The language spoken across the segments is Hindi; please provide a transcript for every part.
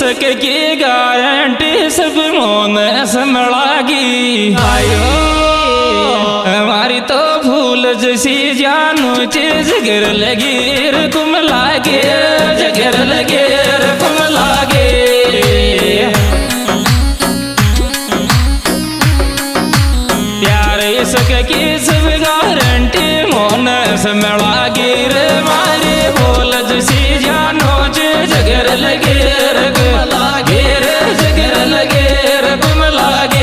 की गारंटी सब मोन संभलागी। आयो हमारी तो भूल जैसी जानू चीज गिर लगी कुम लागे, जगर लगे कुम लागे। प्यार इसके की सब गारंटी मोन संभलागी रे मारी भूल जैसी जानू चीज गिर लगे जगर लगे कुम लागे।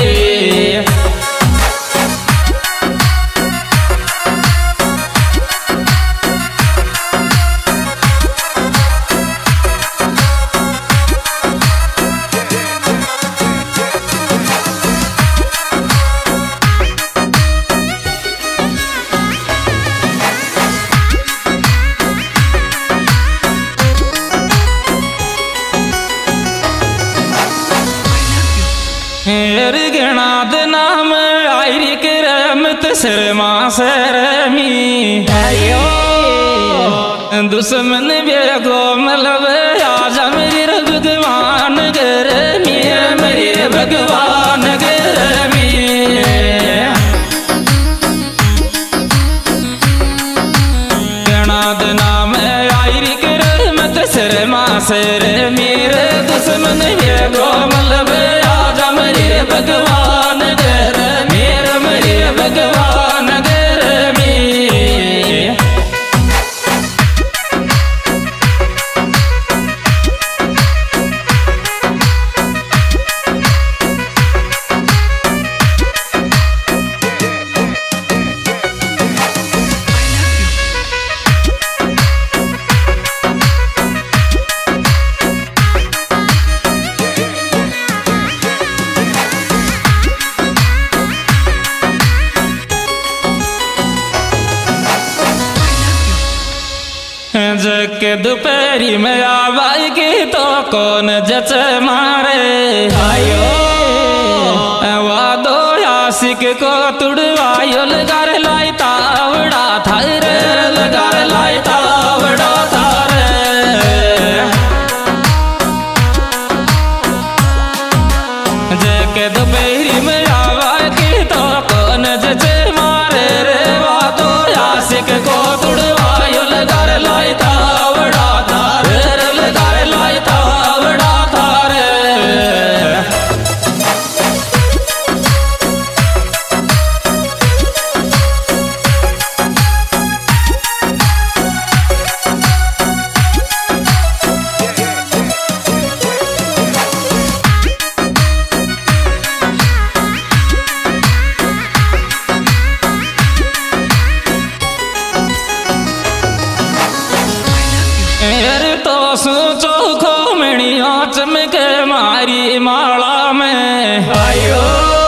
गणाद नाम आयरी करमत शर्मा शर्मी। आयो दुश्मन बेगो मलब आजा मेरी भगवान गरमी, मेरी भगवान गरमी। गणाद नाम आयरी करमत शर्मा शर्मी रे दुश्मन बेगो मलब भगवान गर मेरे मेरे भगवान गर में। जके दोपहरी में आवाई की तो कौन जच मारे। आयो वादो आशिक को तुड़वायो लगार लाई तावड़ा थारे, लगार लाई तावड़ा थारे। जके दोपहरी में आवाई की तो कौन जच मारे रे वादो आशिक को तुड़वायो लगार लाई तावड़ा थारे, लगार लाई तावड़ा थारे। चौखो मणिया चमके मारी माला में। आयो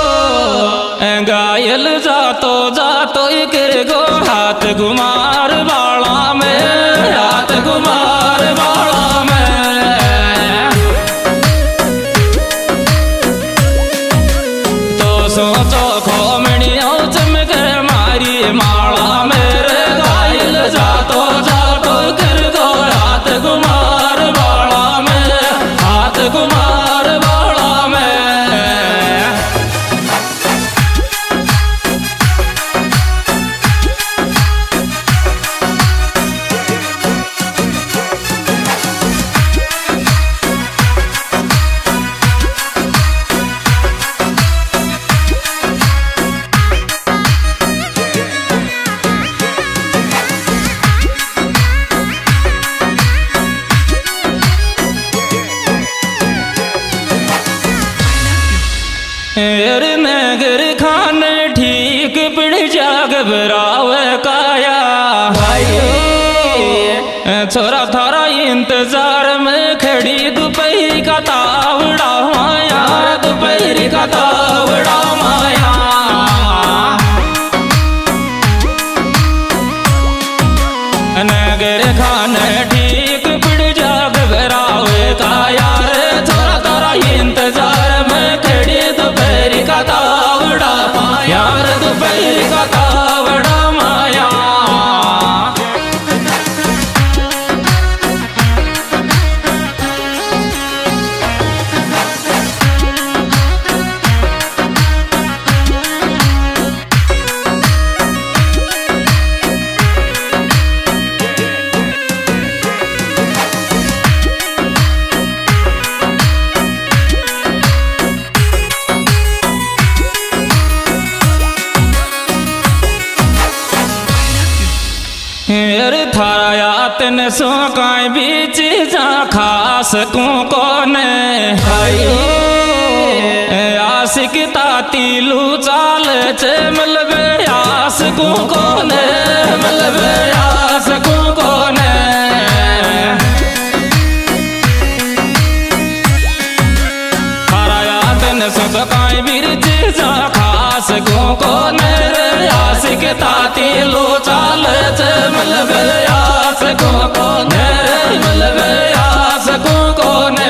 घायल जातो जातो कर गो हाथ गुमार बाला में, हाथ गुमार बाला में। तो चौखो मणिया चमके मारी माला में रे घायल जातो जातो कर गो हाथ गुमार बाला में, हाथ गुमार बाला में। नगर खान ठीक पड़ जा घबराव काया। छोरा थारा इंतजार में खड़ी दोपहरी का तावड़ा माया, दोपहरी का तावड़ा माया। नगर खान ठीक पड़ जा घबराव काया रे छोरा थारा इंतजार में खड़ी दोपहरी का तावड़ा माया, दोपहरी का तावड़ा माया। थारा यातन सो काई बीच जा खास को कोने आशिक ताती लू चाल चे मलबे आस को कोने मलबे आस को कोने थारा यातन सो काई बीच जा खास को कोने आशिक ताती लू चाल चे मलबे आस को कोने मलबे आस को कोने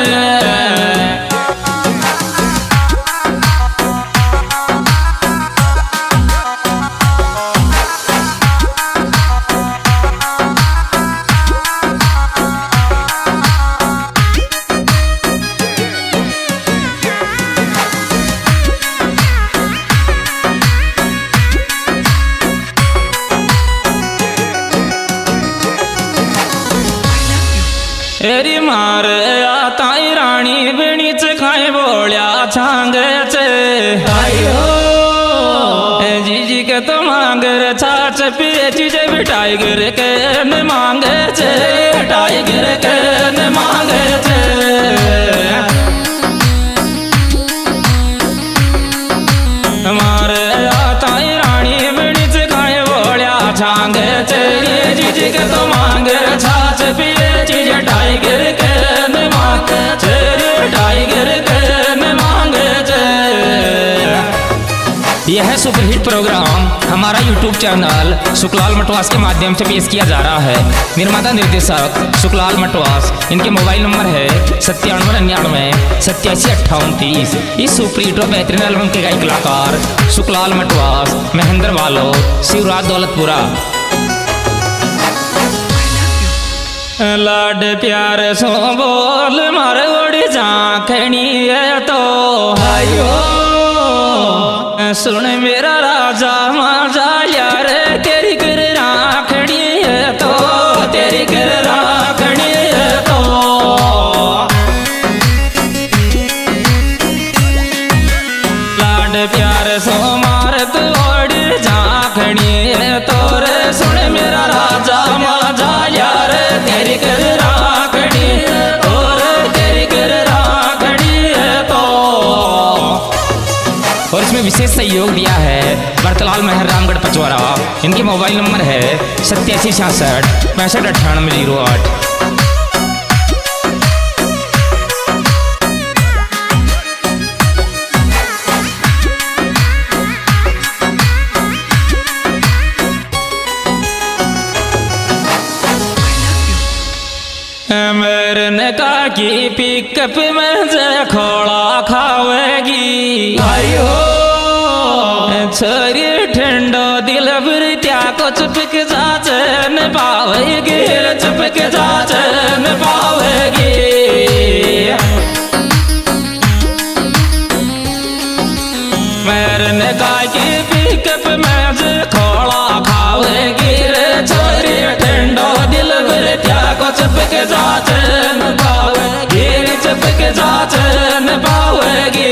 एरी मार ताई राणी बेणी खाए बोलिया छांगे चे जीजी के तो मांगर छाछ पिए चीजे भी टाइगर के न मांगे चे टाइगर के न मांगे चे मारे ताई राणी बेणी खाए बोलिया छांगे चे जीजी के तो मांगर छाछ पिए टाइगर के न मांगे चे टाइगर के न मांगे चे। यह सुपरहिट प्रोग्राम हमारा YouTube चैनल सुखलाल मटवास के माध्यम से पेश किया जा रहा है। निर्माता निर्देशक सुखलाल मटवास। इनके मोबाइल नंबर है 9799 875830। इस सुपरहिट और बेहतरीन एल्बम के गायक कलाकार सुखलाल मटवास, महेंद्र वालो, शिवराज दौलतपुरा। लाड प्यार सो बोल मार ओड़ी झांखनी है तो आयो सुन मेरा राजा माजा यार तेरी गिर राखनी है तो तेरी गिर राखनी है तो लाड प्यार सो मार तो ओड़ी झांखनी है तो रे सुन मेरा राजा माजा यार तेरी कर राखड़ी और तेरी कर राखड़ी है तो। और इसमें विशेष सहयोग दिया है बरतलाल महर रामगढ़ पचवरा। इनके मोबाइल नंबर है 8766 65 98 08। मेरे का की पिकअप में जे खोला खावेगी आयो छोरी ठंडो दिल त्या को चुपक जाचन पावेगी चुपक जाचन पावेगी मेरे का की पिकअप में जे खोला खावेगी रे छोरी ठंडो दिल त्या को चुपक जाचन पावेगी चुपक जाचन पावेगी।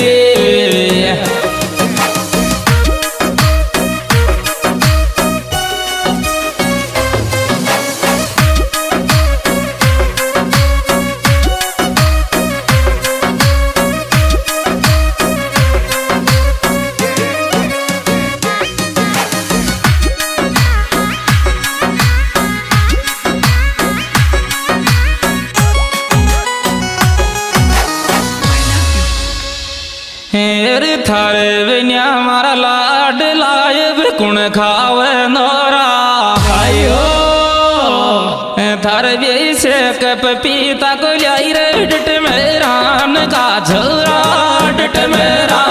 थारे बिना मारा लाड लायब कुण खावे नोरा आयो थारे भी से कप पीता को लाई रे डट मेरा का झोरा डट मेरा